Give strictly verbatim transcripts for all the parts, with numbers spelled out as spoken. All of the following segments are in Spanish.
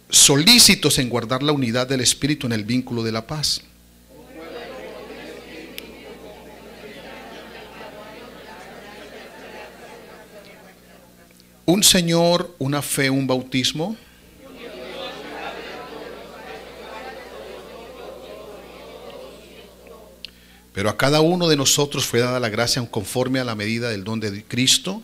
solícitos en guardar la unidad del Espíritu en el vínculo de la paz. Un Señor, una fe, un bautismo. Pero a cada uno de nosotros fue dada la gracia conforme a la medida del don de Cristo.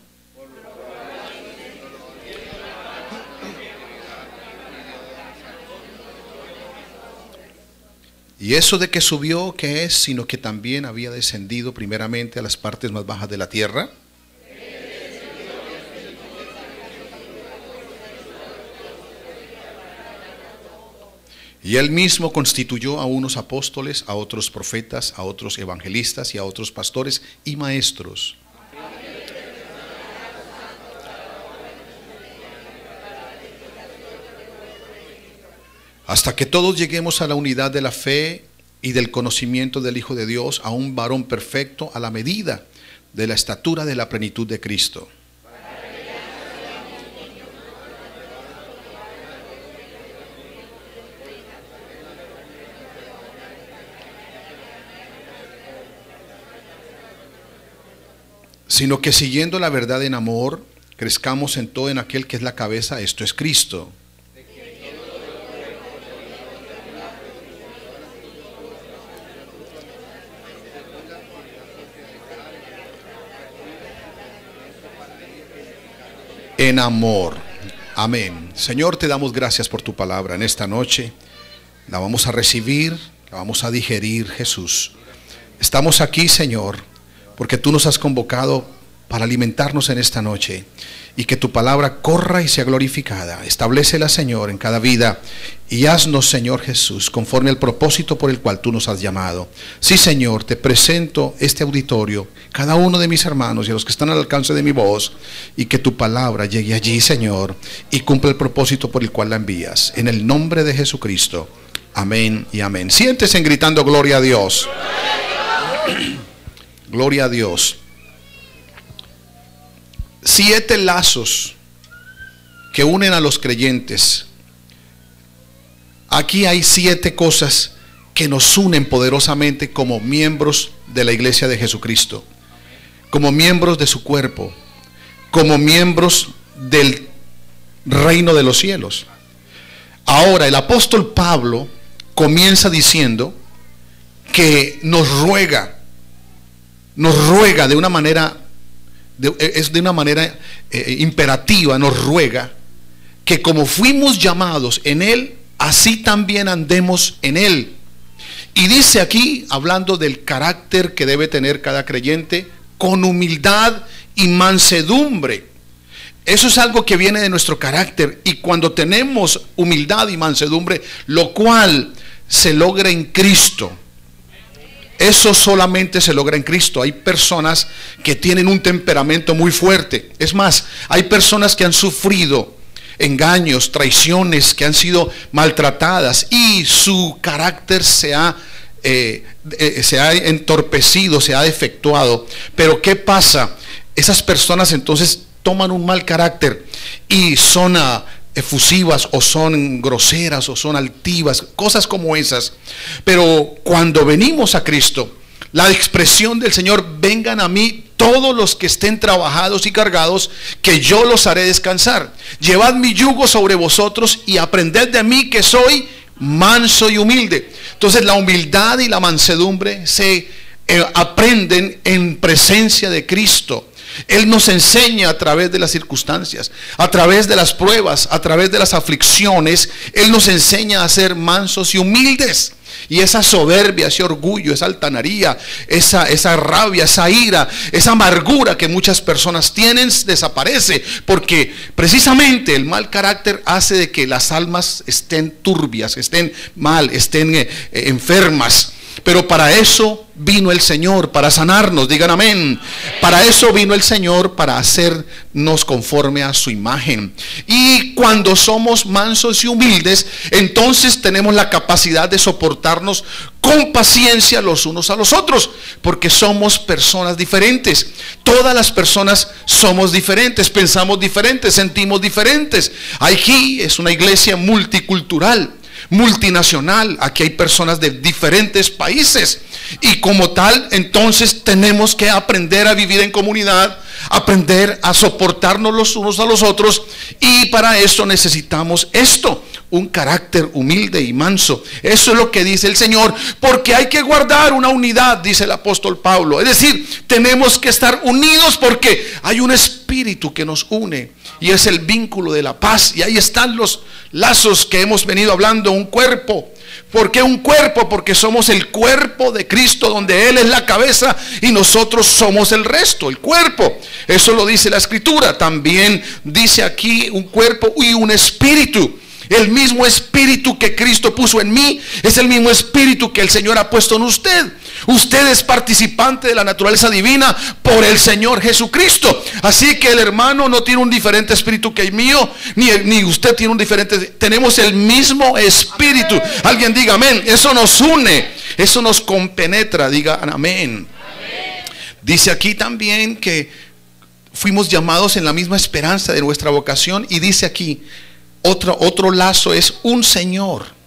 Y eso de que subió, ¿qué es? Sino que también había descendido primeramente a las partes más bajas de la tierra. Y él mismo constituyó a unos apóstoles, a otros profetas, a otros evangelistas y a otros pastores y maestros. Hasta que todos lleguemos a la unidad de la fe y del conocimiento del Hijo de Dios, a un varón perfecto, a la medida de la estatura de la plenitud de Cristo. Sino que siguiendo la verdad en amor, crezcamos en todo en aquel que es la cabeza, esto es Cristo. En amor. Amén. Señor, te damos gracias por tu palabra en esta noche. La vamos a recibir, la vamos a digerir, Jesús. Estamos aquí, Señor, porque tú nos has convocado para alimentarnos en esta noche y que tu palabra corra y sea glorificada. Establécela, Señor, en cada vida y haznos, Señor Jesús, conforme al propósito por el cual tú nos has llamado. Sí, Señor, te presento este auditorio, cada uno de mis hermanos y a los que están al alcance de mi voz, y que tu palabra llegue allí, Señor, y cumpla el propósito por el cual la envías. En el nombre de Jesucristo. Amén y amén. Siéntese gritando gloria a Dios. Gloria a Dios. Siete lazos que unen a los creyentes. Aquí hay siete cosas que nos unen poderosamente como miembros de la iglesia de Jesucristo, como miembros de su cuerpo, como miembros del reino de los cielos. Ahora el apóstol Pablo comienza diciendo que nos ruega, nos ruega de una manera, de, es de una manera eh, imperativa, nos ruega que como fuimos llamados en Él, así también andemos en Él. Y dice aquí, hablando del carácter que debe tener cada creyente, con humildad y mansedumbre. Eso es algo que viene de nuestro carácter, y cuando tenemos humildad y mansedumbre, lo cual se logra en Cristo. Eso solamente se logra en Cristo. Hay personas que tienen un temperamento muy fuerte. Es más, hay personas que han sufrido engaños, traiciones, que han sido maltratadas y su carácter se ha, eh, eh, se ha entorpecido, se ha defectuado. Pero ¿qué pasa? Esas personas entonces toman un mal carácter y son uh, efusivas, o son groseras, o son altivas, cosas como esas. Pero cuando venimos a Cristo, la expresión del Señor: vengan a mí todos los que estén trabajados y cargados, que yo los haré descansar. Llevad mi yugo sobre vosotros y aprended de mí, que soy manso y humilde. Entonces la humildad y la mansedumbre se eh, aprenden en presencia de Cristo. Él nos enseña a través de las circunstancias, a través de las pruebas, a través de las aflicciones. Él nos enseña a ser mansos y humildes. Y esa soberbia, ese orgullo, esa altanería, esa, esa rabia, esa ira, esa amargura que muchas personas tienen, desaparece. Porque precisamente el mal carácter hace de que las almas estén turbias, estén mal, estén eh, enfermas. Pero para eso vino el Señor, para sanarnos, digan amén. Para eso vino el Señor, para hacer nos conforme a su imagen. Y cuando somos mansos y humildes, entonces tenemos la capacidad de soportarnos con paciencia los unos a los otros, porque somos personas diferentes. Todas las personas somos diferentes, pensamos diferentes, sentimos diferentes. Aquí es una iglesia multicultural, multinacional. Aquí hay personas de diferentes países, y como tal, entonces tenemos que aprender a vivir en comunidad, aprender a soportarnos los unos a los otros, y para eso necesitamos esto: un carácter humilde y manso. Eso es lo que dice el Señor, porque hay que guardar una unidad, dice el apóstol Pablo. Es decir, tenemos que estar unidos porque hay un espíritu que nos une, y es el vínculo de la paz. Y ahí están los lazos que hemos venido hablando: un cuerpo. ¿Por qué un cuerpo? Porque somos el cuerpo de Cristo, donde Él es la cabeza y nosotros somos el resto, el cuerpo. Eso lo dice la Escritura. También dice aquí un cuerpo y un espíritu. El mismo espíritu que Cristo puso en mí es el mismo espíritu que el Señor ha puesto en usted. Usted es participante de la naturaleza divina por el Señor Jesucristo. Así que el hermano no tiene un diferente espíritu que el mío, ni, ni usted tiene un diferente. Tenemos el mismo espíritu. Amén. Alguien diga amén. Eso nos une, eso nos compenetra. Diga amén. Amén. Dice aquí también que fuimos llamados en la misma esperanza de nuestra vocación. Y dice aquí Otro, otro lazo es un Señor.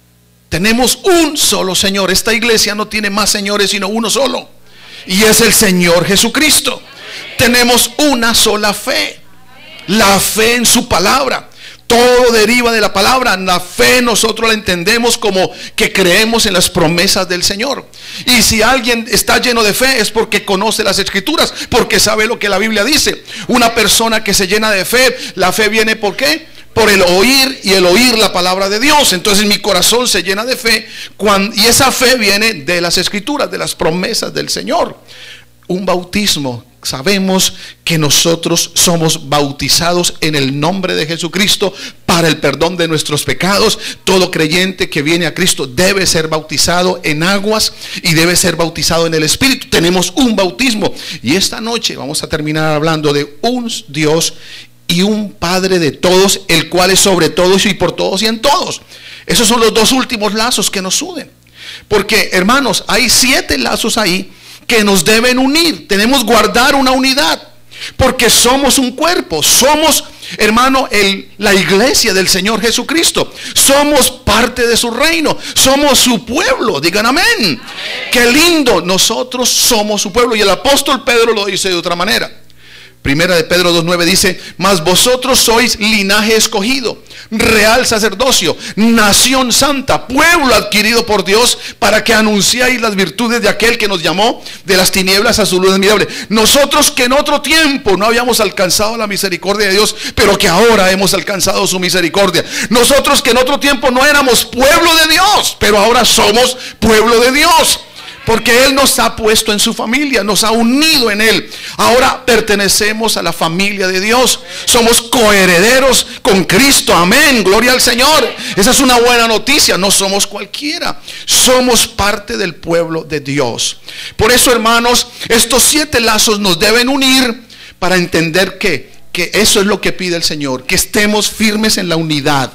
Tenemos un solo Señor. Esta iglesia no tiene más señores, sino uno solo, y es el Señor Jesucristo. Tenemos una sola fe, la fe en su palabra. Todo deriva de la palabra. La fe nosotros la entendemos como que creemos en las promesas del Señor. Y si alguien está lleno de fe, es porque conoce las Escrituras, porque sabe lo que la Biblia dice. Una persona que se llena de fe, la fe viene ¿por qué? Por el oír, y el oír la palabra de Dios. Entonces mi corazón se llena de fe cuando, y esa fe viene de las Escrituras, de las promesas del Señor. Un bautismo. Sabemos que nosotros somos bautizados en el nombre de Jesucristo para el perdón de nuestros pecados. Todo creyente que viene a Cristo debe ser bautizado en aguas y debe ser bautizado en el Espíritu. Tenemos un bautismo, y esta noche vamos a terminar hablando de un Dios y un Padre de todos, el cual es sobre todos y por todos y en todos. Esos son los dos últimos lazos que nos unen, porque hermanos, hay siete lazos ahí que nos deben unir. Tenemos que guardar una unidad, porque somos un cuerpo. Somos, hermano, el, la iglesia del Señor Jesucristo. Somos parte de su reino. Somos su pueblo. Digan amén. Amén. Qué lindo. Nosotros somos su pueblo. Y el apóstol Pedro lo dice de otra manera. Primera de Pedro dos nueve dice: mas vosotros sois linaje escogido, real sacerdocio, nación santa, pueblo adquirido por Dios, para que anunciáis las virtudes de aquel que nos llamó de las tinieblas a su luz admirable. Nosotros que en otro tiempo no habíamos alcanzado la misericordia de Dios, pero que ahora hemos alcanzado su misericordia. Nosotros que en otro tiempo no éramos pueblo de Dios, pero ahora somos pueblo de Dios, porque Él nos ha puesto en su familia, nos ha unido en Él. Ahora pertenecemos a la familia de Dios. Somos coherederos con Cristo. Amén, gloria al Señor. Esa es una buena noticia. No somos cualquiera, somos parte del pueblo de Dios. Por eso, hermanos, estos siete lazos nos deben unir para entender que, que eso es lo que pide el Señor, que estemos firmes en la unidad.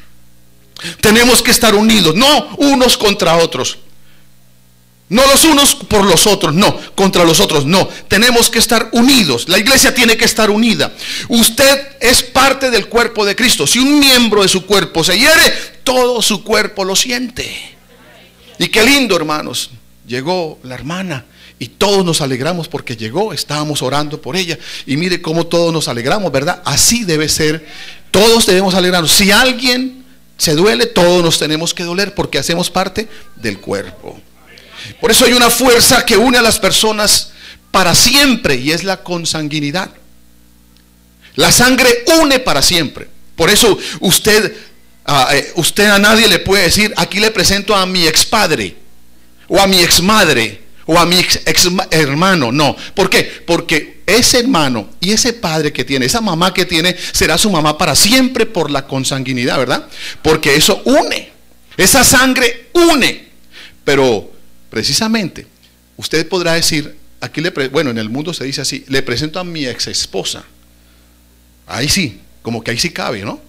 Tenemos que estar unidos, no unos contra otros. No los unos por los otros, no, contra los otros, no. Tenemos que estar unidos. La iglesia tiene que estar unida. Usted es parte del cuerpo de Cristo. Si un miembro de su cuerpo se hiere, todo su cuerpo lo siente. Y qué lindo, hermanos. Llegó la hermana y todos nos alegramos porque llegó. Estábamos orando por ella. Y mire cómo todos nos alegramos, ¿verdad? Así debe ser. Todos debemos alegrarnos. Si alguien se duele, todos nos tenemos que doler, porque hacemos parte del cuerpo. Por eso hay una fuerza que une a las personas para siempre, y es la consanguinidad. La sangre une para siempre. Por eso usted, uh, usted a nadie le puede decir: aquí le presento a mi expadre, o a mi exmadre, o a mi ex, ex hermano. No. ¿Por qué? Porque ese hermano y ese padre que tiene, esa mamá que tiene, será su mamá para siempre por la consanguinidad, ¿verdad? Porque eso une. Esa sangre une. Pero precisamente, usted podrá decir, aquí le, bueno, en el mundo se dice así: le presento a mi ex esposa, Ahí sí, como que ahí sí cabe, ¿no?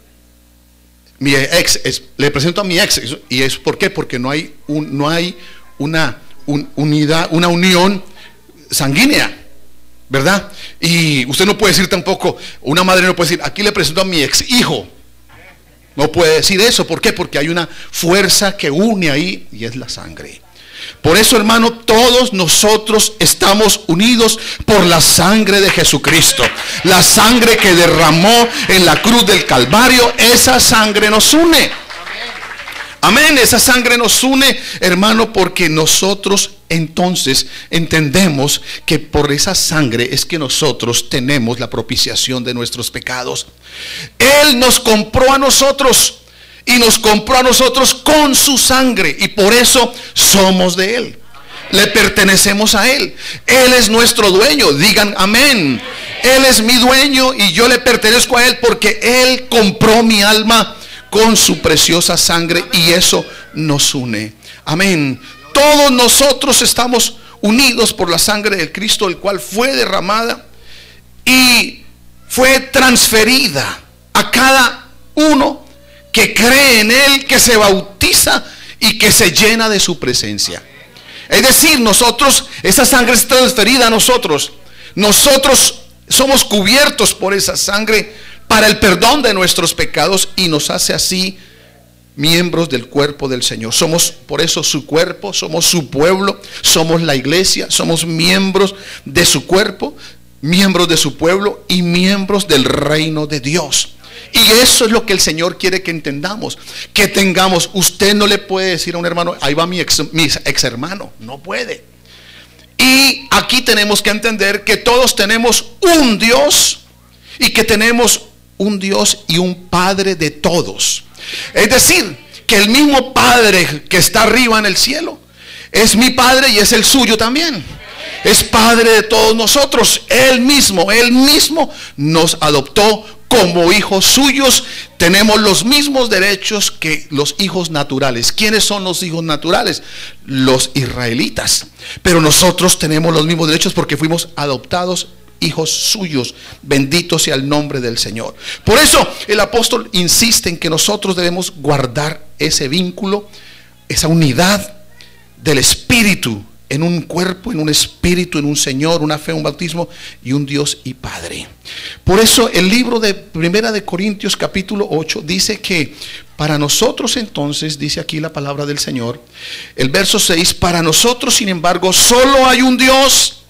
Mi ex, es, le presento a mi ex. ¿Y es por qué? Porque no hay, un, no hay una un, unidad, una unión sanguínea, ¿verdad? Y usted no puede decir tampoco, una madre no puede decir, aquí le presento a mi ex hijo. No puede decir eso. ¿Por qué? Porque hay una fuerza que une ahí y es la sangre. Por eso, hermano, todos nosotros estamos unidos por la sangre de Jesucristo. La sangre que derramó en la cruz del Calvario, esa sangre nos une. Amén, esa sangre nos une, hermano, porque nosotros entonces entendemos que por esa sangre es que nosotros tenemos la propiciación de nuestros pecados. Él nos compró a nosotros. Y nos compró a nosotros con su sangre. Y por eso somos de Él. Le pertenecemos a Él. Él es nuestro dueño. Digan amén. Él es mi dueño y yo le pertenezco a Él porque Él compró mi alma con su preciosa sangre. Y eso nos une. Amén. Todos nosotros estamos unidos por la sangre de Cristo, el cual fue derramada y fue transferida a cada uno que cree en Él, que se bautiza y que se llena de su presencia. Es decir, nosotros, esa sangre es transferida a nosotros. Nosotros somos cubiertos por esa sangre para el perdón de nuestros pecados y nos hace así miembros del cuerpo del Señor. Somos por eso su cuerpo, somos su pueblo, somos la iglesia, somos miembros de su cuerpo, miembros de su pueblo y miembros del reino de Dios. Y eso es lo que el Señor quiere que entendamos, que tengamos. Usted no le puede decir a un hermano, ahí va mi ex, mi ex hermano, no puede. Y aquí tenemos que entender que todos tenemos un Dios y que tenemos un Dios y un Padre de todos. Es decir, que el mismo Padre que está arriba en el cielo es mi Padre y es el suyo también. Es Padre de todos nosotros. Él mismo, Él mismo nos adoptó como hijos suyos. Tenemos los mismos derechos que los hijos naturales. ¿Quiénes son los hijos naturales? Los israelitas. Pero nosotros tenemos los mismos derechos porque fuimos adoptados hijos suyos. Bendito sea el nombre del Señor. Por eso el apóstol insiste en que nosotros debemos guardar ese vínculo, esa unidad del Espíritu en un cuerpo, en un espíritu, en un Señor, una fe, un bautismo y un Dios y Padre. Por eso el libro de Primera de Corintios capítulo ocho dice que para nosotros entonces, dice aquí la palabra del Señor, el verso seis, para nosotros sin embargo solo hay un Dios,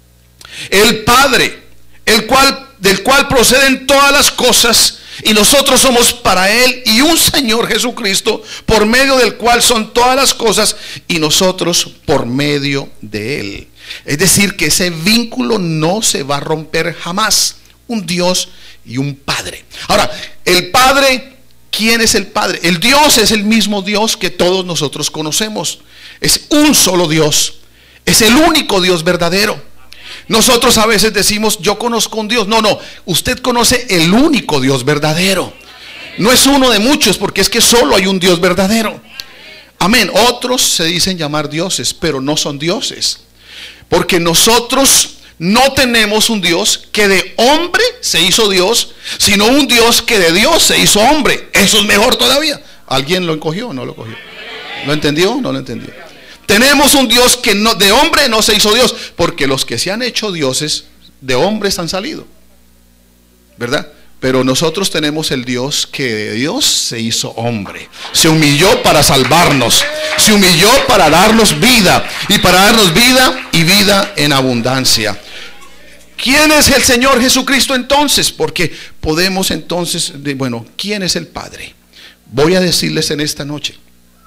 el Padre, el cual, del cual proceden todas las cosas, y nosotros somos para Él, y un Señor Jesucristo, por medio del cual son todas las cosas, y nosotros por medio de Él. Es decir, que ese vínculo no se va a romper jamás. Un Dios y un Padre. Ahora, el Padre, ¿quién es el Padre? El Dios es el mismo Dios que todos nosotros conocemos. Es un solo Dios. Es el único Dios verdadero. Nosotros a veces decimos, yo conozco un Dios. No, no, usted conoce el único Dios verdadero. No es uno de muchos, porque es que solo hay un Dios verdadero. Amén. Otros se dicen llamar dioses, pero no son dioses. Porque nosotros no tenemos un Dios que de hombre se hizo Dios, sino un Dios que de Dios se hizo hombre. Eso es mejor todavía. ¿Alguien lo encogió o no lo cogió? ¿Lo entendió o no lo entendió? Tenemos un Dios que no, de hombre no se hizo Dios, porque los que se han hecho dioses de hombres han salido, ¿verdad? Pero nosotros tenemos el Dios que de Dios se hizo hombre. Se humilló para salvarnos, se humilló para darnos vida, y para darnos vida y vida en abundancia. ¿Quién es el Señor Jesucristo entonces? Porque podemos entonces, bueno, ¿quién es el Padre? Voy a decirles en esta noche,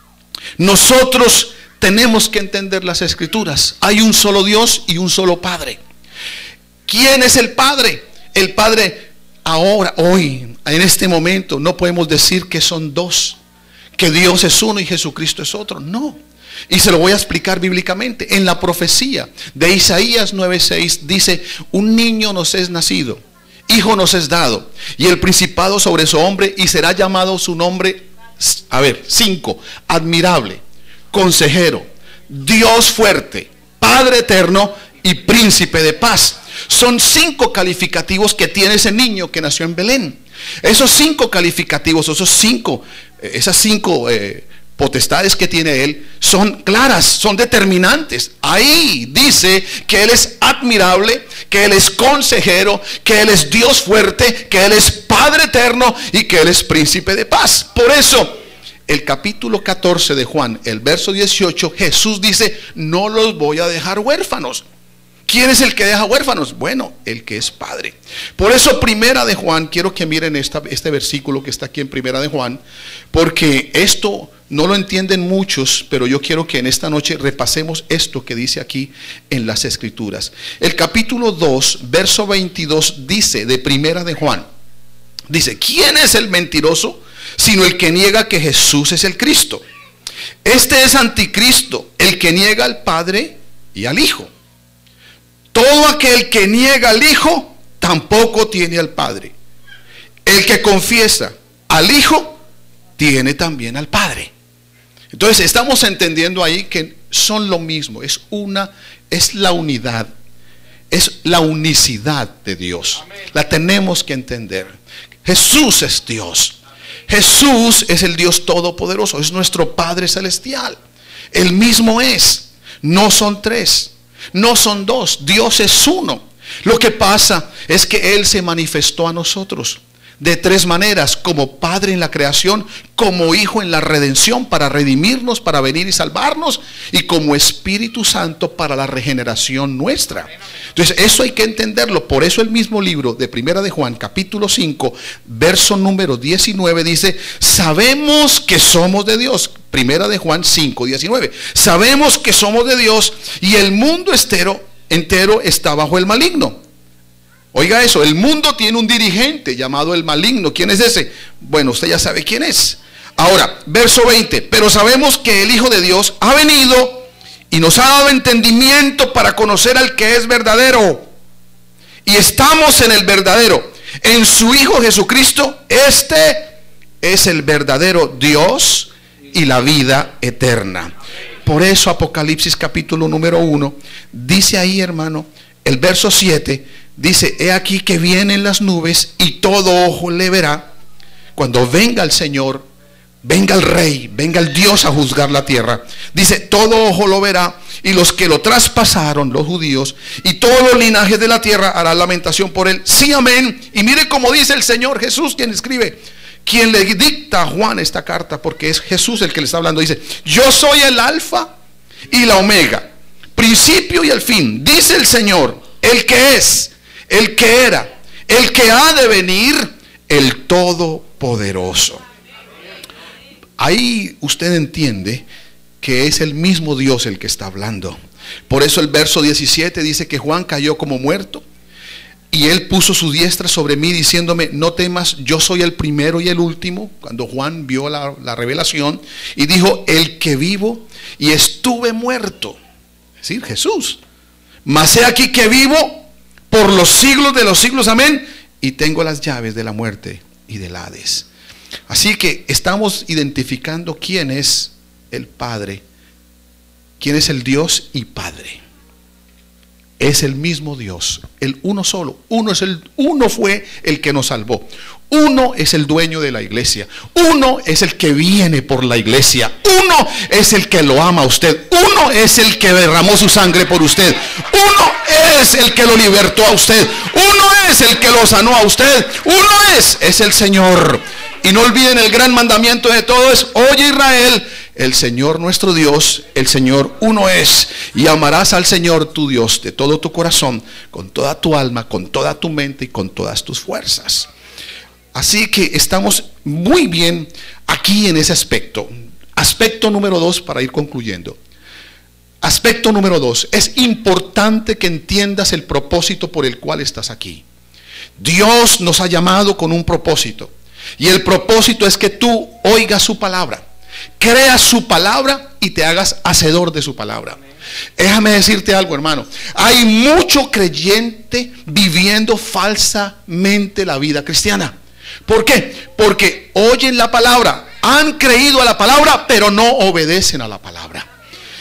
nosotros tenemos que entender las Escrituras. Hay un solo Dios y un solo Padre. ¿Quién es el Padre? El Padre ahora, hoy, en este momento, no podemos decir que son dos, que Dios es uno y Jesucristo es otro. No. Y se lo voy a explicar bíblicamente. En la profecía de Isaías nueve seis dice, un niño nos es nacido, hijo nos es dado, y el principado sobre su hombre, y será llamado su nombre, a ver, cinco, admirable, consejero, Dios fuerte, Padre eterno y príncipe de paz. Son cinco calificativos que tiene ese niño que nació en Belén. Esos cinco calificativos, esos cinco, esas cinco eh, potestades que tiene él son claras, son determinantes. Ahí dice que él es admirable, que él es consejero, que él es Dios fuerte, que él es Padre eterno y que él es príncipe de paz. Por eso el capítulo catorce de Juan, el verso dieciocho, Jesús dice: no los voy a dejar huérfanos. ¿Quién es el que deja huérfanos? Bueno, el que es Padre. Por eso Primera de Juan, quiero que miren esta, este versículo que está aquí en Primera de Juan, porque esto no lo entienden muchos, pero yo quiero que en esta noche repasemos esto que dice aquí en las Escrituras. El capítulo dos, verso veintidós dice de Primera de Juan, dice: ¿quién es el mentiroso sino el que niega que Jesús es el Cristo? Este es anticristo, el que niega al Padre y al Hijo. Todo aquel que niega al Hijo tampoco tiene al Padre. El que confiesa al Hijo tiene también al Padre. Entonces estamos entendiendo ahí que son lo mismo. Es una, es la unidad, es la unicidad de Dios. La tenemos que entender. Jesús es Dios. Jesús es el Dios todopoderoso, es nuestro Padre celestial. Él mismo es. No son tres, no son dos, Dios es uno. Lo que pasa es que Él se manifestó a nosotros de tres maneras: como Padre en la creación, como Hijo en la redención para redimirnos, para venir y salvarnos, y como Espíritu Santo para la regeneración nuestra. Entonces eso hay que entenderlo. Por eso el mismo libro de Primera de Juan, capítulo cinco, verso número diecinueve dice: sabemos que somos de Dios. Primera de Juan cinco, diecinueve. Sabemos que somos de Dios y el mundo entero, entero está bajo el maligno. Oiga eso, el mundo tiene un dirigente llamado el maligno. ¿Quién es ese? Bueno, usted ya sabe quién es. Ahora, verso veinte. Pero sabemos que el Hijo de Dios ha venido y nos ha dado entendimiento para conocer al que es verdadero. Y estamos en el verdadero, en su Hijo Jesucristo. Este es el verdadero Dios y la vida eterna. Por eso Apocalipsis capítulo número uno dice ahí, hermano, el verso siete. Dice: he aquí que vienen las nubes y todo ojo le verá. Cuando venga el Señor, venga el Rey, venga el Dios a juzgar la tierra. Dice: todo ojo lo verá, y los que lo traspasaron, los judíos, y todos los linajes de la tierra harán lamentación por él. Sí, amén. Y mire cómo dice el Señor Jesús, quien escribe, quien le dicta a Juan esta carta, porque es Jesús el que le está hablando. Dice: yo soy el alfa y la omega, principio y el fin, dice el Señor, el que es, el que era, el que ha de venir, el Todopoderoso. Ahí usted entiende que es el mismo Dios el que está hablando. Por eso el verso diecisiete dice que Juan cayó como muerto y él puso su diestra sobre mí diciéndome: no temas, yo soy el primero y el último. Cuando Juan vio la, la revelación, y dijo: el que vivo y estuve muerto, es decir, Jesús, mas he aquí que vivo por los siglos de los siglos, amén, y tengo las llaves de la muerte y del Hades. Así que estamos identificando quién es el Padre, quién es el Dios y Padre. Es el mismo Dios, el uno solo. Uno es el uno fue el que nos salvó. Uno es el dueño de la iglesia. Uno es el que viene por la iglesia. Uno es el que lo ama a usted. Uno es el que derramó su sangre por usted. Uno es el que lo libertó a usted. Uno es el que lo sanó a usted. Uno es, es el Señor. Y no olviden el gran mandamiento de todo es: oye Israel, el Señor nuestro Dios, el Señor uno es. Y amarás al Señor tu Dios de todo tu corazón, con toda tu alma, con toda tu mente y con todas tus fuerzas. Así que estamos muy bien aquí en ese aspecto. Aspecto número dos, para ir concluyendo. Aspecto número dos, es importante que entiendas el propósito por el cual estás aquí. Dios nos ha llamado con un propósito, y el propósito es que tú oigas su palabra, creas su palabra y te hagas hacedor de su palabra. Déjame decirte algo, hermano. Hay mucho creyente viviendo falsamente la vida cristiana. ¿Por qué? Porque oyen la palabra, han creído a la palabra, pero no obedecen a la palabra.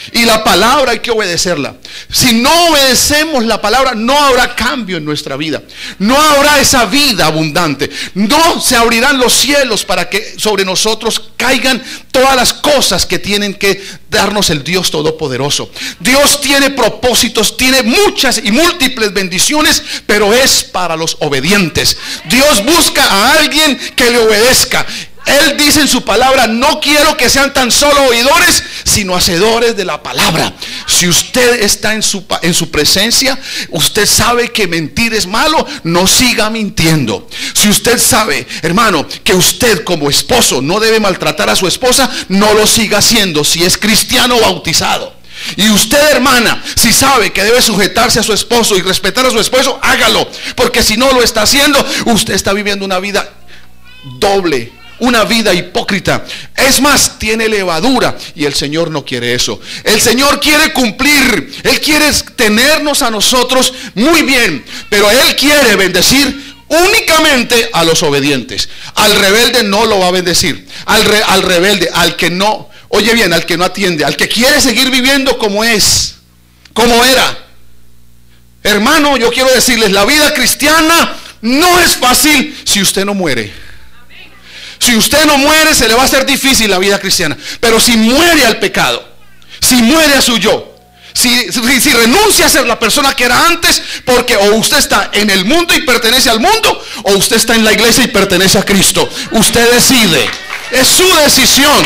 Y la palabra hay que obedecerla. Si no obedecemos la palabra, no habrá cambio en nuestra vida. No habrá esa vida abundante. No se abrirán los cielos para que sobre nosotros caigan todas las cosas que tienen que darnos el Dios Todopoderoso. Dios tiene propósitos, tiene muchas y múltiples bendiciones, pero es para los obedientes. Dios busca a alguien que le obedezca. Él dice en su palabra: no quiero que sean tan solo oidores, sino hacedores de la palabra. Si usted está en su, en su presencia, usted sabe que mentir es malo, no siga mintiendo. Si usted sabe, hermano, que usted como esposo no debe maltratar a su esposa, no lo siga haciendo si es cristiano bautizado. Y usted, hermana, si sabe que debe sujetarse a su esposo y respetar a su esposo, hágalo, porque si no lo está haciendo, usted está viviendo una vida doble, una vida hipócrita. Es más, tiene levadura, y el Señor no quiere eso. El Señor quiere cumplir, Él quiere tenernos a nosotros muy bien, pero Él quiere bendecir únicamente a los obedientes. Al rebelde no lo va a bendecir. Al, re, al rebelde, al que no, oye bien, al que no atiende, al que quiere seguir viviendo como es, como era. Hermano, yo quiero decirles, la vida cristiana no es fácil si usted no muere. Si usted no muere, se le va a hacer difícil la vida cristiana. Pero si muere al pecado, si muere a su yo, si, si, si renuncia a ser la persona que era antes, porque o usted está en el mundo y pertenece al mundo, o usted está en la iglesia y pertenece a Cristo. Usted decide, es su decisión.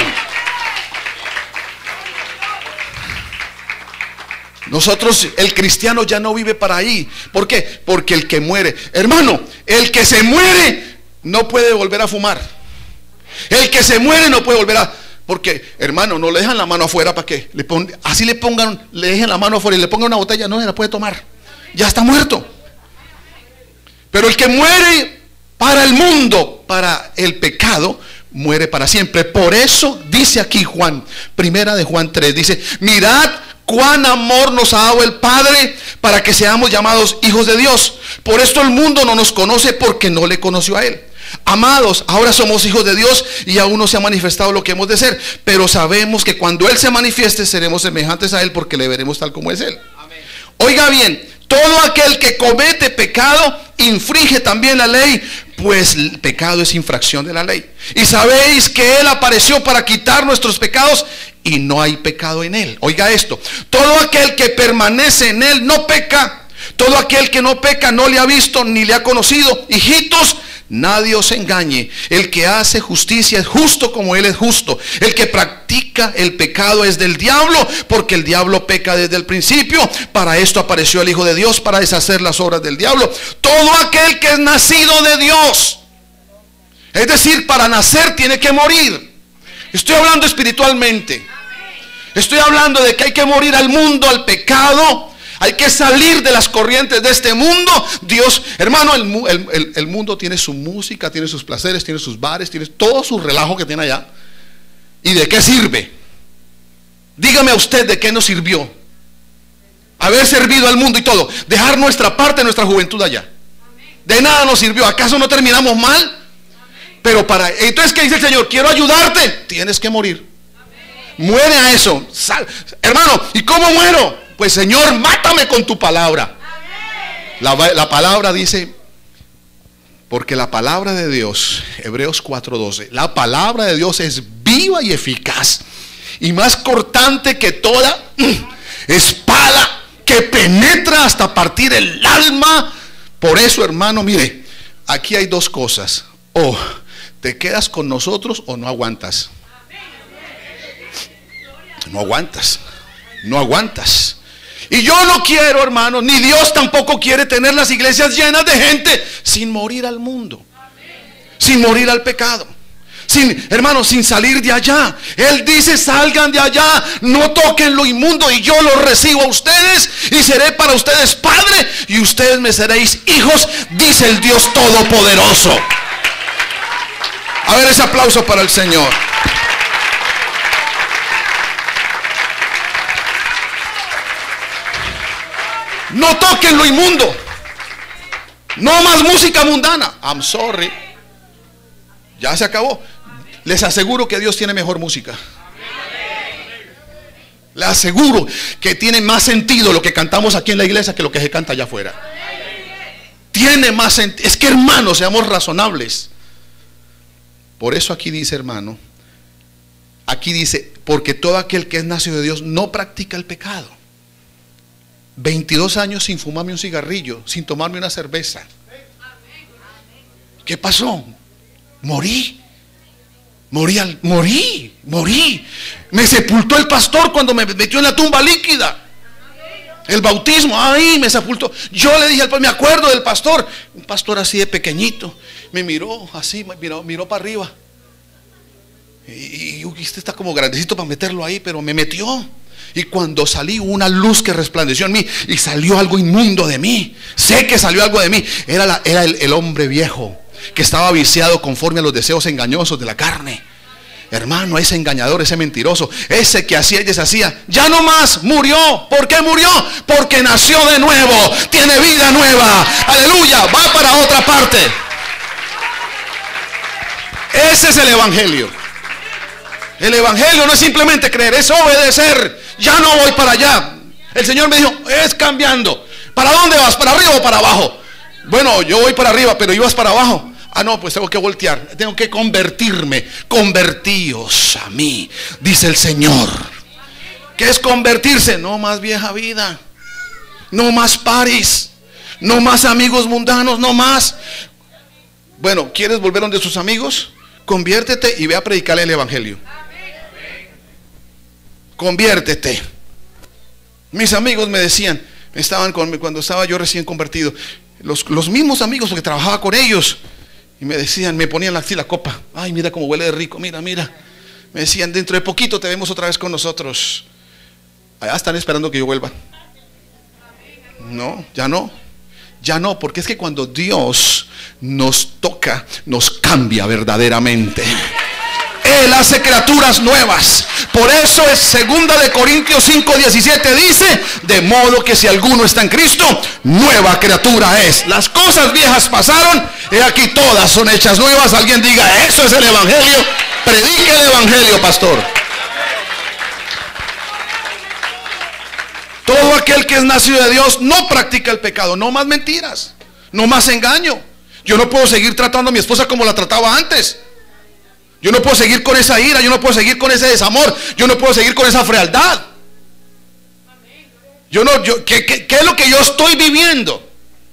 Nosotros, el cristiano ya no vive para ahí. ¿Por qué? Porque el que muere, hermano, el que se muere no puede volver a fumar. El que se muere no puede volver a... Porque, hermano, no le dejan la mano afuera para que le pongan, así le pongan, le dejen la mano afuera y le pongan una botella, no se la puede tomar. Ya está muerto. Pero el que muere para el mundo, para el pecado, muere para siempre. Por eso dice aquí Juan, primera de Juan tres, dice: mirad cuán amor nos ha dado el Padre para que seamos llamados hijos de Dios. Por esto el mundo no nos conoce, porque no le conoció a Él. Amados, ahora somos hijos de Dios y aún no se ha manifestado lo que hemos de ser, pero sabemos que cuando Él se manifieste seremos semejantes a Él, porque le veremos tal como es Él. Amén. Oiga bien, todo aquel que comete pecado infringe también la ley, pues el pecado es infracción de la ley. Y sabéis que Él apareció para quitar nuestros pecados, y no hay pecado en Él. Oiga esto: todo aquel que permanece en Él no peca. Todo aquel que no peca no le ha visto ni le ha conocido. Hijitos, nadie os engañe. El que hace justicia es justo como Él es justo. El que practica el pecado es del diablo, porque el diablo peca desde el principio. Para esto apareció el Hijo de Dios, para deshacer las obras del diablo. Todo aquel que es nacido de Dios, es decir, para nacer tiene que morir. Estoy hablando espiritualmente. Estoy hablando de que hay que morir al mundo, al pecado. Hay que salir de las corrientes de este mundo. Dios, hermano, el, el, el, el mundo tiene su música, tiene sus placeres, tiene sus bares, tiene todo su relajo que tiene allá. ¿Y de qué sirve? Dígame a usted, ¿de qué nos sirvió haber servido al mundo y todo? Dejar nuestra parte, nuestra juventud allá. De nada nos sirvió. ¿Acaso no terminamos mal? Pero para, entonces, ¿qué dice el Señor? Quiero ayudarte. Tienes que morir. Muere a eso. Sal, hermano, ¿y cómo muero? Pues, Señor, mátame con tu palabra. La, la palabra dice, porque la palabra de Dios, Hebreos cuatro doce, la palabra de Dios es viva y eficaz, y más cortante que toda espada, que penetra hasta partir el alma. Por eso, hermano, mire, aquí hay dos cosas: o te quedas con nosotros o no aguantas. No aguantas. No aguantas. Y yo no quiero, hermano, ni Dios tampoco quiere tener las iglesias llenas de gente sin morir al mundo, sin morir al pecado, sin, hermano, sin salir de allá. Él dice: salgan de allá, no toquen lo inmundo, y yo los recibo a ustedes y seré para ustedes padre, y ustedes me seréis hijos, dice el Dios Todopoderoso. A ver, ese aplauso para el Señor. No toquen lo inmundo. No más música mundana. I'm sorry. Ya se acabó. Les aseguro que Dios tiene mejor música. Le aseguro que tiene más sentido lo que cantamos aquí en la iglesia que lo que se canta allá afuera. Tiene más sentido. Es que, hermanos, seamos razonables. Por eso aquí dice, hermano, aquí dice, porque todo aquel que es nacido de Dios no practica el pecado. veintidós años sin fumarme un cigarrillo, sin tomarme una cerveza. ¿Qué pasó? Morí. Morí, al, morí, morí. Me sepultó el pastor cuando me metió en la tumba líquida. El bautismo, ahí me sepultó. Yo le dije al pastor, me acuerdo del pastor, un pastor así de pequeñito, me miró así, miró, miró para arriba. Y, y usted está como grandecito para meterlo ahí, pero me metió. Y cuando salí, una luz que resplandeció en mí y salió algo inmundo de mí. Sé que salió algo de mí. Era, la, era el, el hombre viejo que estaba viciado conforme a los deseos engañosos de la carne. Hermano, ese engañador, ese mentiroso, ese que hacía y deshacía, ya no más, murió. ¿Por qué murió? Porque nació de nuevo, tiene vida nueva. Aleluya, va para otra parte. Ese es el evangelio. El evangelio no es simplemente creer, es obedecer. Ya no voy para allá. El Señor me dijo, es cambiando. ¿Para dónde vas? ¿Para arriba o para abajo? Bueno, yo voy para arriba, pero ibas para abajo. Ah, no, pues tengo que voltear, tengo que convertirme. Convertíos a mí, dice el Señor. ¿Qué es convertirse? No más vieja vida, no más paris, no más amigos mundanos, no más. Bueno, ¿quieres volver donde sus amigos? Conviértete y ve a predicarle el evangelio. Conviértete. Mis amigos me decían, estaban con, cuando estaba yo recién convertido, los, los mismos amigos, porque trabajaba con ellos, y me decían, me ponían así la copa. Ay, mira cómo huele de rico, mira, mira. Me decían, dentro de poquito te vemos otra vez con nosotros. Allá están esperando que yo vuelva. No, ya no. Ya no, porque es que cuando Dios nos toca, nos cambia verdaderamente. Él hace criaturas nuevas. Por eso es segunda de Corintios cinco diecisiete, dice, de modo que si alguno está en Cristo, nueva criatura es. Las cosas viejas pasaron, y aquí todas son hechas nuevas. Alguien diga, eso es el evangelio. Predique el evangelio, pastor. Todo aquel que es nacido de Dios no practica el pecado. No más mentiras, no más engaño. Yo no puedo seguir tratando a mi esposa como la trataba antes. Yo no puedo seguir con esa ira, yo no puedo seguir con ese desamor, yo no puedo seguir con esa frialdad. Yo no, yo, ¿qué, qué, qué es lo que yo estoy viviendo?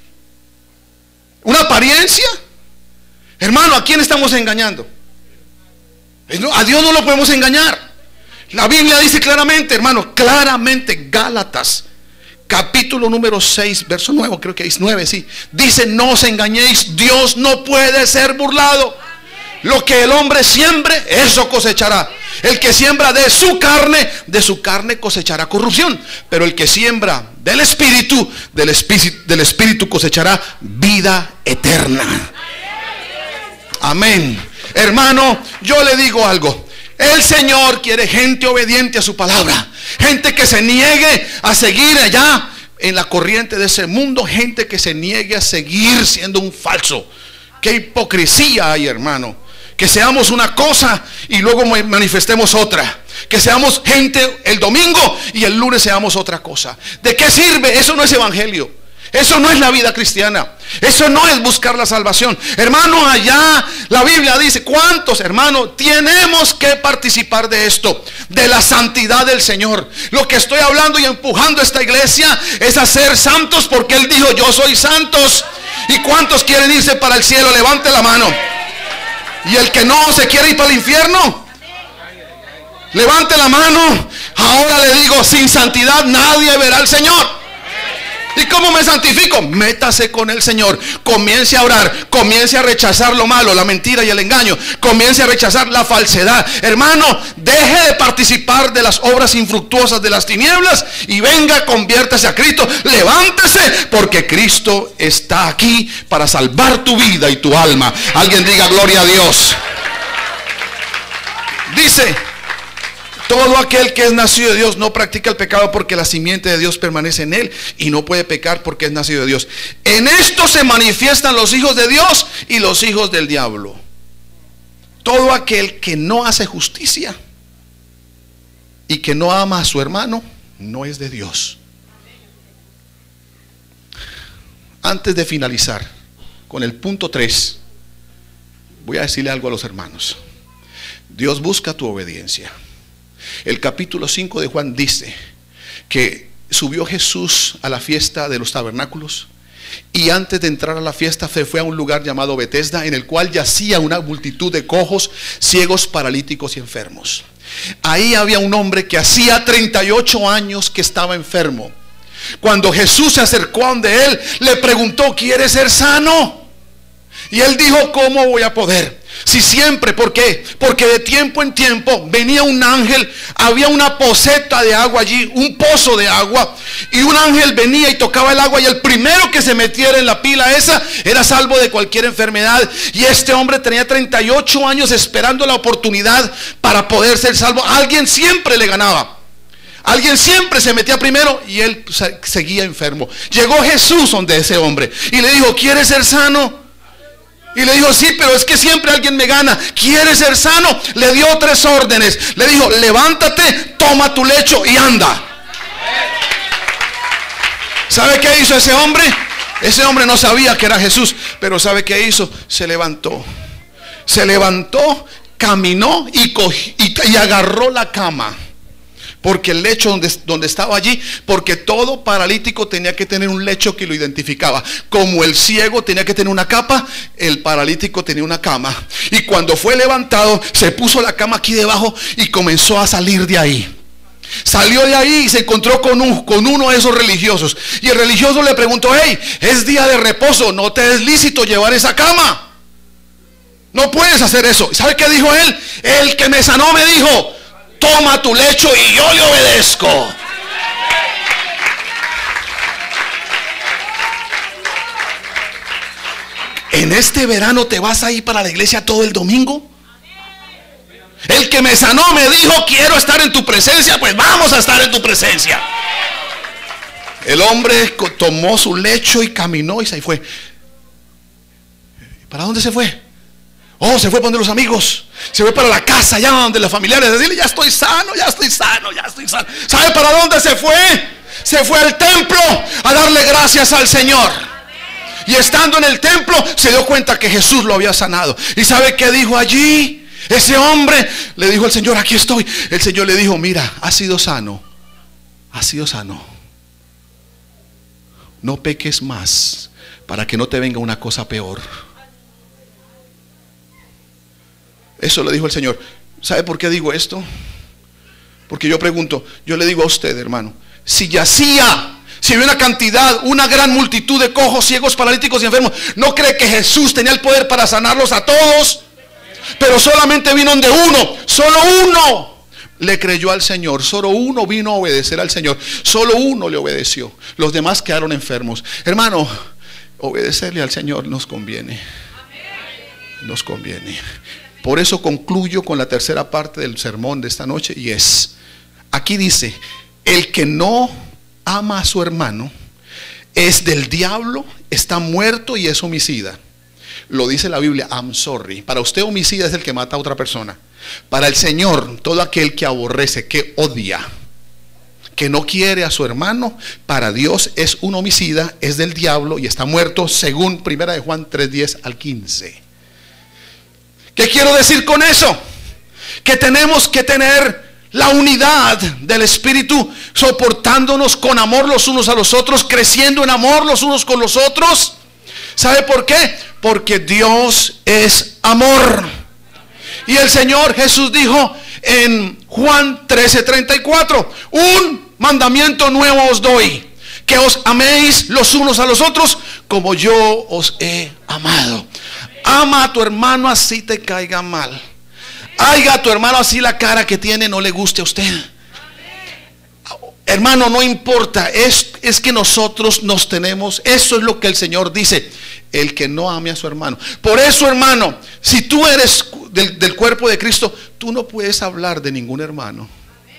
¿Una apariencia? Hermano, ¿a quién estamos engañando? A Dios no lo podemos engañar. La Biblia dice claramente, hermano, claramente, Gálatas capítulo número seis, verso nueve, creo que es nueve, sí. Dice, no os engañéis, Dios no puede ser burlado. Lo que el hombre siembre, eso cosechará. El que siembra de su carne, de su carne cosechará corrupción. Pero el que siembra del Espíritu, del Espíritu, del Espíritu cosechará vida eterna. Amén. Hermano, yo le digo algo. El Señor quiere gente obediente a su palabra. Gente que se niegue a seguir allá en la corriente de ese mundo. Gente que se niegue a seguir siendo un falso. Qué hipocresía hay, hermano. Que seamos una cosa y luego manifestemos otra. Que seamos gente el domingo y el lunes seamos otra cosa. ¿De qué sirve? Eso no es evangelio. Eso no es la vida cristiana. Eso no es buscar la salvación. Hermano, allá la Biblia dice, ¿cuántos, hermano, tenemos que participar de esto? De la santidad del Señor. Lo que estoy hablando y empujando a esta iglesia es a ser santos, porque Él dijo, yo soy santos. ¿Y cuántos quieren irse para el cielo? Levante la mano. Y el que no se quiere ir para el infierno, levante la mano. Ahora le digo, sin santidad nadie verá al Señor. ¿Y cómo me santifico? Métase con el Señor. Comience a orar. Comience a rechazar lo malo, la mentira y el engaño. Comience a rechazar la falsedad. Hermano, deje de participar de las obras infructuosas de las tinieblas y venga, conviértase a Cristo. Levántese, porque Cristo está aquí para salvar tu vida y tu alma. Alguien diga gloria a Dios. Dice, todo aquel que es nacido de Dios no practica el pecado, porque la simiente de Dios permanece en él y no puede pecar porque es nacido de Dios. En esto se manifiestan los hijos de Dios y los hijos del diablo. Todo aquel que no hace justicia y que no ama a su hermano, no es de Dios. Antes de finalizar con el punto tres, voy a decirle algo a los hermanos. Dios busca tu obediencia. El capítulo cinco de Juan dice que subió Jesús a la fiesta de los tabernáculos, y antes de entrar a la fiesta se fue a un lugar llamado Betesda, en el cual yacía una multitud de cojos, ciegos, paralíticos y enfermos. Ahí había un hombre que hacía treinta y ocho años que estaba enfermo. Cuando Jesús se acercó a donde él, le preguntó: ¿quieres ser sano? Y él dijo: ¿cómo voy a poder? Si siempre, ¿por qué? Porque de tiempo en tiempo venía un ángel, había una poceta de agua allí, un pozo de agua, y un ángel venía y tocaba el agua, y el primero que se metiera en la pila esa era salvo de cualquier enfermedad. Y este hombre tenía treinta y ocho años esperando la oportunidad para poder ser salvo. Alguien siempre le ganaba, alguien siempre se metía primero, y él seguía enfermo. Llegó Jesús donde ese hombre y le dijo: ¿quieres ser sano? Y le dijo: sí, pero es que siempre alguien me gana. ¿Quieres ser sano? Le dio tres órdenes. Le dijo: levántate, toma tu lecho y anda. ¿Sabe qué hizo ese hombre? Ese hombre no sabía que era Jesús, pero ¿sabe qué hizo? Se levantó. Se levantó, caminó y, cogió, y, y agarró la cama. Porque el lecho donde, donde estaba allí, porque todo paralítico tenía que tener un lecho que lo identificaba. Como el ciego tenía que tener una capa, el paralítico tenía una cama. Y cuando fue levantado, se puso la cama aquí debajo y comenzó a salir de ahí. Salió de ahí y se encontró con, un, con uno de esos religiosos. Y el religioso le preguntó: hey, es día de reposo, no te es lícito llevar esa cama. No puedes hacer eso. ¿Sabe qué dijo él? El que me sanó me dijo: toma tu lecho y yo le obedezco. ¿En este verano te vas a ir para la iglesia todo el domingo? El que me sanó me dijo: quiero estar en tu presencia, pues vamos a estar en tu presencia. El hombre tomó su lecho y caminó y se fue. ¿Para dónde se fue? Oh, se fue para donde los amigos, se fue para la casa, allá donde los familiares, decirle: ya estoy sano, ya estoy sano, ya estoy sano. ¿Sabe para dónde se fue? Se fue al templo a darle gracias al Señor. Y estando en el templo se dio cuenta que Jesús lo había sanado. ¿Y sabe qué dijo allí? Ese hombre le dijo al Señor: aquí estoy. El Señor le dijo: mira, has sido sano, has sido sano. No peques más para que no te venga una cosa peor. Eso le dijo el Señor. ¿Sabe por qué digo esto? Porque yo pregunto, yo le digo a usted, hermano, si yacía, si había una cantidad, una gran multitud de cojos, ciegos, paralíticos y enfermos, ¿no cree que Jesús tenía el poder para sanarlos a todos? Pero solamente vino de uno, solo uno le creyó al Señor, solo uno vino a obedecer al Señor, solo uno le obedeció, los demás quedaron enfermos. Hermano, obedecerle al Señor nos conviene, nos conviene. Por eso concluyo con la tercera parte del sermón de esta noche, y es, aquí dice: el que no ama a su hermano es del diablo, está muerto y es homicida. Lo dice la Biblia. I'm sorry. Para usted, homicida es el que mata a otra persona. Para el Señor, todo aquel que aborrece, que odia, que no quiere a su hermano, para Dios es un homicida, es del diablo y está muerto, según primera de Juan tres, diez al quince. ¿Qué quiero decir con eso? Que tenemos que tener la unidad del Espíritu, soportándonos con amor los unos a los otros, creciendo en amor los unos con los otros. ¿Sabe por qué? Porque Dios es amor. Y el Señor Jesús dijo en Juan trece, treinta y cuatro: un mandamiento nuevo os doy, que os améis los unos a los otros como yo os he amado. Ama a tu hermano así te caiga mal. Haiga a tu hermano así la cara que tiene no le guste a usted. Hermano, no importa, es, es que nosotros nos tenemos. Eso es lo que el Señor dice: el que no ame a su hermano. Por eso, hermano, si tú eres del, del cuerpo de Cristo, tú no puedes hablar de ningún hermano.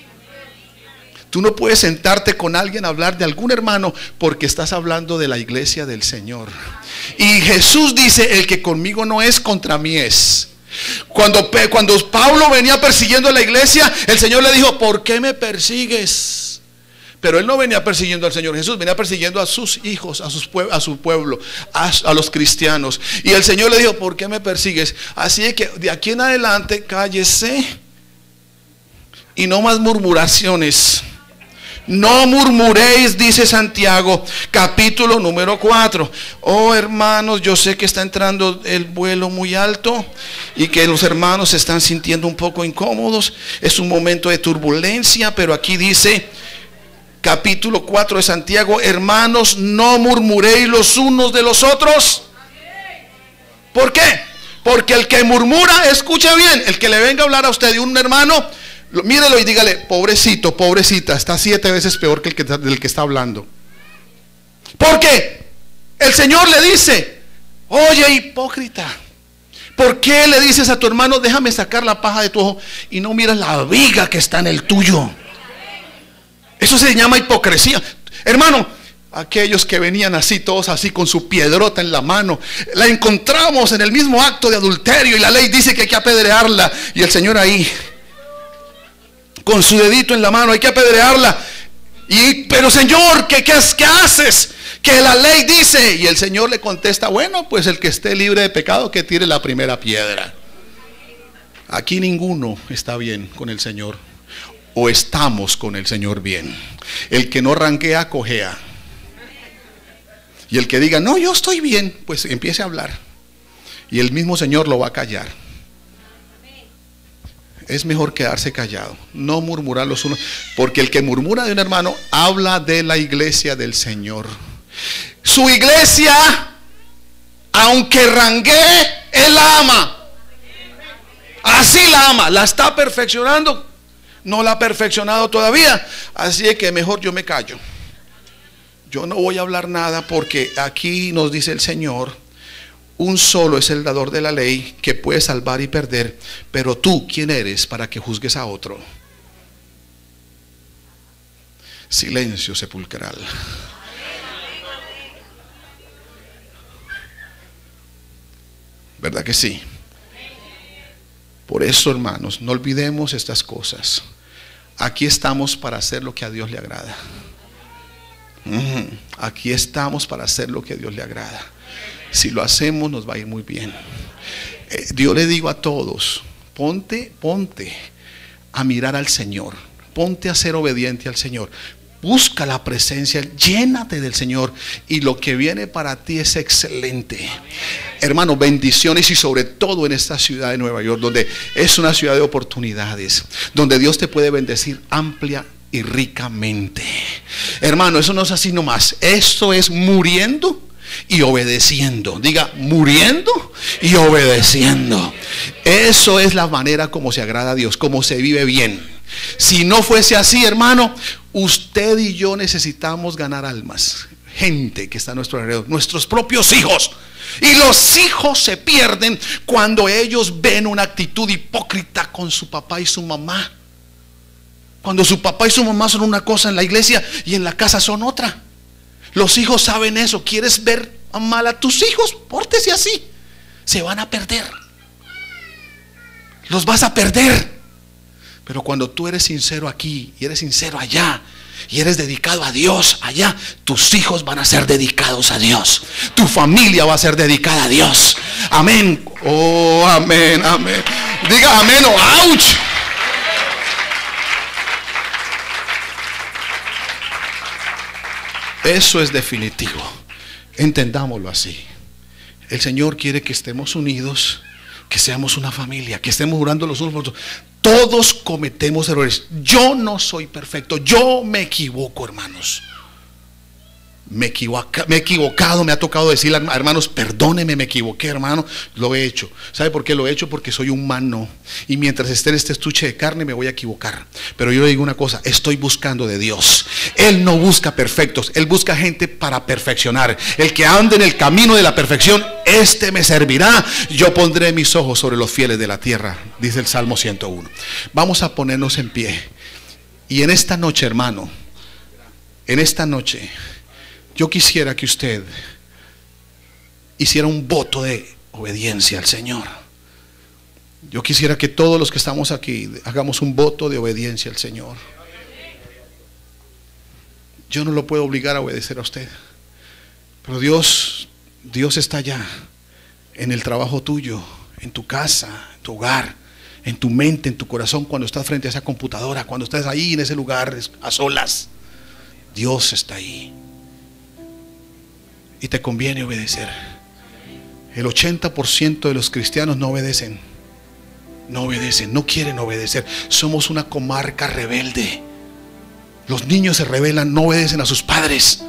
Tú no puedes sentarte con alguien a hablar de algún hermano, porque estás hablando de la iglesia del Señor. Y Jesús dice: el que conmigo no es, contra mí es. Cuando, cuando Pablo venía persiguiendo a la iglesia, el Señor le dijo, ¿por qué me persigues? Pero él no venía persiguiendo al Señor Jesús, venía persiguiendo a sus hijos, a, sus pue a su pueblo, a, a los cristianos. Y el Señor le dijo, ¿por qué me persigues? Así que de aquí en adelante cállese y no más murmuraciones. No murmuréis, dice Santiago, capítulo número cuatro. Oh hermanos, yo sé que está entrando el vuelo muy alto y que los hermanos se están sintiendo un poco incómodos. Es un momento de turbulencia, pero aquí dice, capítulo cuatro de Santiago, hermanos, no murmuréis los unos de los otros. ¿Por qué? Porque el que murmura, escucha bien, el que le venga a hablar a usted de un hermano, mírelo y dígale, pobrecito, pobrecita, está siete veces peor que el que, del que está hablando. Porque el Señor le dice, oye hipócrita, ¿por qué le dices a tu hermano, déjame sacar la paja de tu ojo y no miras la viga que está en el tuyo? Eso se llama hipocresía. Hermano, aquellos que venían así, todos así con su piedrota en la mano, la encontramos en el mismo acto de adulterio y la ley dice que hay que apedrearla, y el Señor ahí con su dedito en la mano, hay que apedrearla. Y, pero Señor, ¿qué, qué, qué haces? Que la ley dice. Y el Señor le contesta, bueno, pues el que esté libre de pecado, que tire la primera piedra. Aquí ninguno está bien con el Señor, o estamos con el Señor bien. El que no ranquea, cojea. Y el que diga, no, yo estoy bien, pues empiece a hablar, y el mismo Señor lo va a callar. Es mejor quedarse callado, no murmurar los unos, porque el que murmura de un hermano habla de la iglesia del Señor. Su iglesia, aunque ranguee, Él la ama. Así la ama, la está perfeccionando. No la ha perfeccionado todavía, así es que mejor yo me callo. Yo no voy a hablar nada, porque aquí nos dice el Señor, un solo es el dador de la ley, que puede salvar y perder. Pero tú, ¿quién eres para que juzgues a otro? Silencio sepulcral. ¿Verdad que sí? Por eso, hermanos, no olvidemos estas cosas. Aquí estamos para hacer lo que a Dios le agrada. Aquí estamos para hacer lo que a Dios le agrada. Si lo hacemos, nos va a ir muy bien. eh, Yo le digo a todos, ponte, ponte a mirar al Señor, ponte a ser obediente al Señor, busca la presencia, llénate del Señor, y lo que viene para ti es excelente. Hermano, bendiciones, y sobre todo en esta ciudad de Nueva York, donde es una ciudad de oportunidades, donde Dios te puede bendecir amplia y ricamente. Hermano, eso no es así nomás, esto es muriendo y obedeciendo. Diga, muriendo y obedeciendo. Eso es la manera como se agrada a Dios, como se vive bien. Si no fuese así, hermano, usted y yo necesitamos ganar almas, gente que está a nuestro alrededor, nuestros propios hijos. Y los hijos se pierden cuando ellos ven una actitud hipócrita con su papá y su mamá. Cuando su papá y su mamá son una cosa en la iglesia y en la casa son otra. Los hijos saben eso. ¿Quieres ver mal a tus hijos? Pórtese así. Se van a perder. Los vas a perder. Pero cuando tú eres sincero aquí y eres sincero allá, y eres dedicado a Dios allá, tus hijos van a ser dedicados a Dios. Tu familia va a ser dedicada a Dios. Amén. Oh, amén, amén. Diga amén o ouch. Eso es definitivo. Entendámoslo así. El Señor quiere que estemos unidos, que seamos una familia, que estemos orando los unos por los otros. Todos cometemos errores. Yo no soy perfecto. Yo me equivoco, hermanos. Me, equivoca, me he equivocado, me ha tocado decirle, hermanos, perdóneme, me equivoqué, hermano. Lo he hecho. ¿Sabe por qué lo he hecho? Porque soy humano, y mientras esté en este estuche de carne me voy a equivocar. Pero yo le digo una cosa, estoy buscando de Dios. Él no busca perfectos, Él busca gente para perfeccionar. El que ande en el camino de la perfección, este me servirá. Yo pondré mis ojos sobre los fieles de la tierra, dice el Salmo ciento uno. Vamos a ponernos en pie. Y en esta noche, hermano, en esta noche, yo quisiera que usted hiciera un voto de obediencia al Señor. Yo quisiera que todos los que estamos aquí hagamos un voto de obediencia al Señor. Yo no lo puedo obligar a obedecer a usted, pero Dios, Dios está allá, en el trabajo tuyo, en tu casa, en tu hogar, en tu mente, en tu corazón, cuando estás frente a esa computadora, cuando estás ahí en ese lugar a solas. Dios está ahí y te conviene obedecer. El ochenta por ciento de los cristianos no obedecen, no obedecen, no quieren obedecer. Somos una comarca rebelde. Los niños se rebelan, no obedecen a sus padres.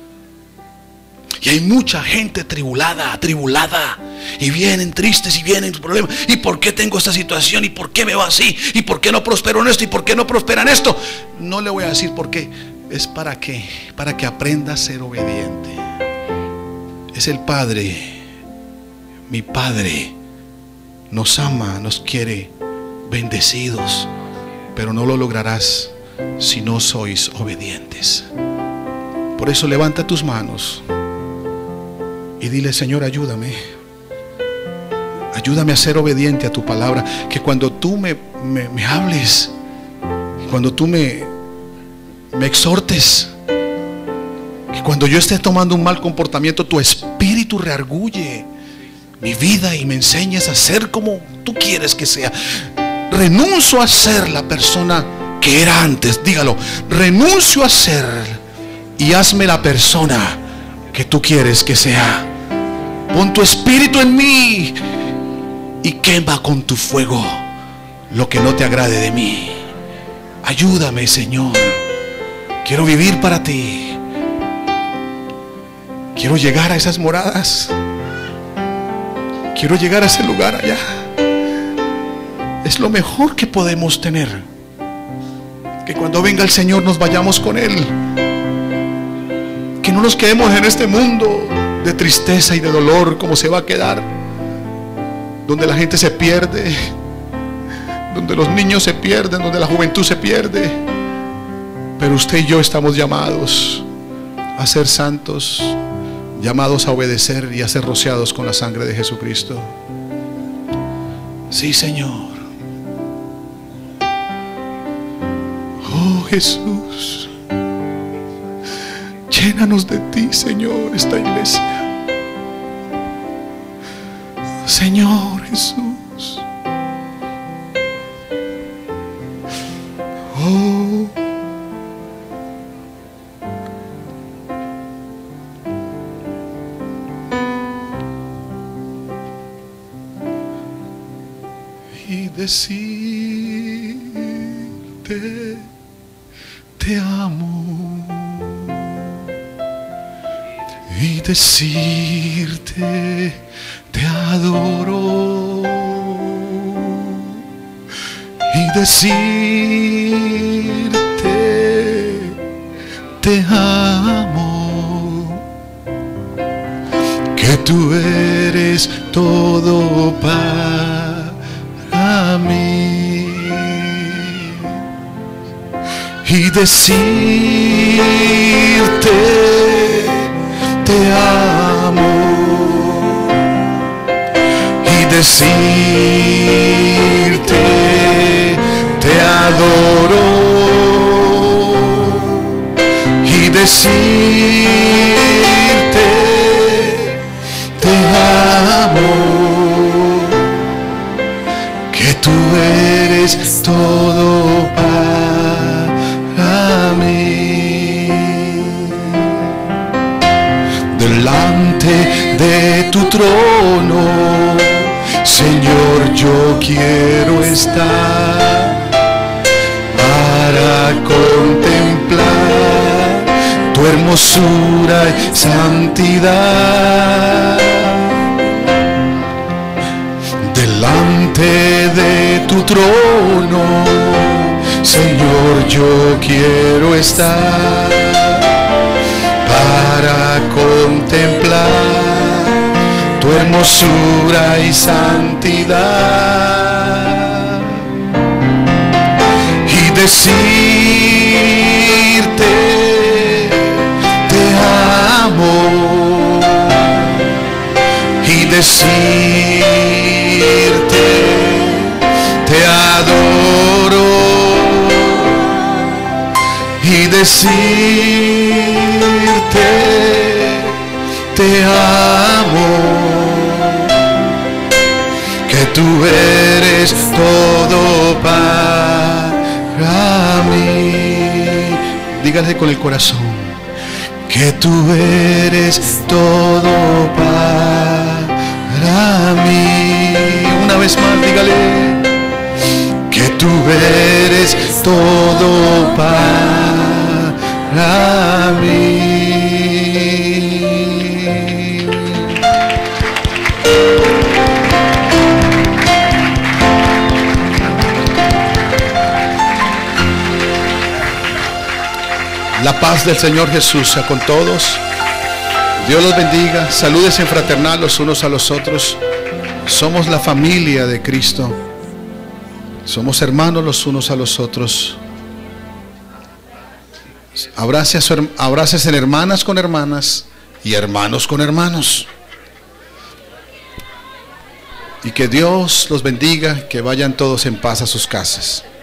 Y hay mucha gente tribulada, atribulada, y vienen tristes y vienen problemas. ¿Y por qué tengo esta situación? ¿Y por qué me va así? ¿Y por qué no prospero en esto? ¿Y por qué no prospera en esto? No le voy a decir por qué. Es para qué, para que aprenda a ser obediente. Es el Padre, mi Padre nos ama, nos quiere bendecidos, pero no lo lograrás si no sois obedientes. Por eso levanta tus manos y dile: Señor, ayúdame, ayúdame a ser obediente a tu palabra. Que cuando tú me, me, me hables, cuando tú me, me exhortes, que cuando yo esté tomando un mal comportamiento, tu espíritu reargulle mi vida y me enseñes a ser como tú quieres que sea. Renuncio a ser la persona que era antes. Dígalo: renuncio a ser y hazme la persona que tú quieres que sea. Pon tu espíritu en mí y quema con tu fuego lo que no te agrade de mí. Ayúdame, Señor. Quiero vivir para ti. Quiero llegar a esas moradas. Quiero llegar a ese lugar allá. Es lo mejor que podemos tener. Que cuando venga el Señor nos vayamos con Él. Que no nos quedemos en este mundo de tristeza y de dolor como se va a quedar, donde la gente se pierde, donde los niños se pierden, donde la juventud se pierde. Pero usted y yo estamos llamados a ser santos, llamados a obedecer y a ser rociados con la sangre de Jesucristo. Sí, Señor. Oh, Jesús, llénanos de ti, Señor, esta iglesia. Señor Jesús. Oh, y decirte: te amo. Y decirte: te adoro. Y decirte: te amo. Que tú eres todo para mí. Y decirte: te amo. Y decirte: te adoro. Y decirte: te amo. Que tú eres todo para mí. Delante de tu trono, Señor, yo quiero estar para contemplar tu hermosura y santidad. Delante de tu trono, Señor, yo quiero estar para contemplar tu hermosura y santidad. Y decirte: te amo. Y decirte: decirte te amo, que tú eres todo para mí. Dígale con el corazón que tú eres todo para mí. Una vez más, dígale que tú eres todo para mí. La paz del Señor Jesús sea con todos. Dios los bendiga. Salúdense en fraternal los unos a los otros. Somos la familia de Cristo. Somos hermanos los unos a los otros. Abrácense hermanas con hermanas y hermanos con hermanos. Y que Dios los bendiga, que vayan todos en paz a sus casas.